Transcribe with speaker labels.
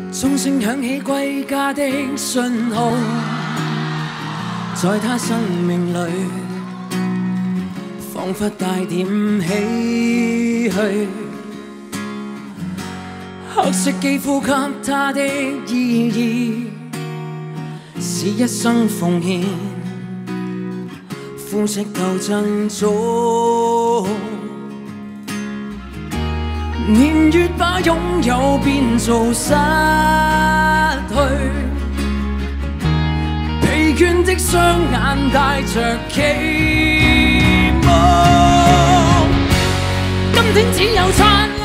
Speaker 1: 鐘聲響起歸家的信號，在他生命裏，彷彿帶點唏噓。黑色肌膚給他的意義，是一生奉獻，膚色夠珍重。年月把擁有變做失去，疲倦的雙眼帶着期望，今天只有漆